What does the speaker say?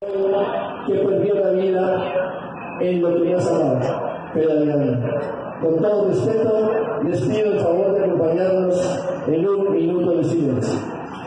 que perdió la vida en lo que más amaba, que era la vida. Con todo respeto, les pido el favor de acompañarnos en un minuto de silencio.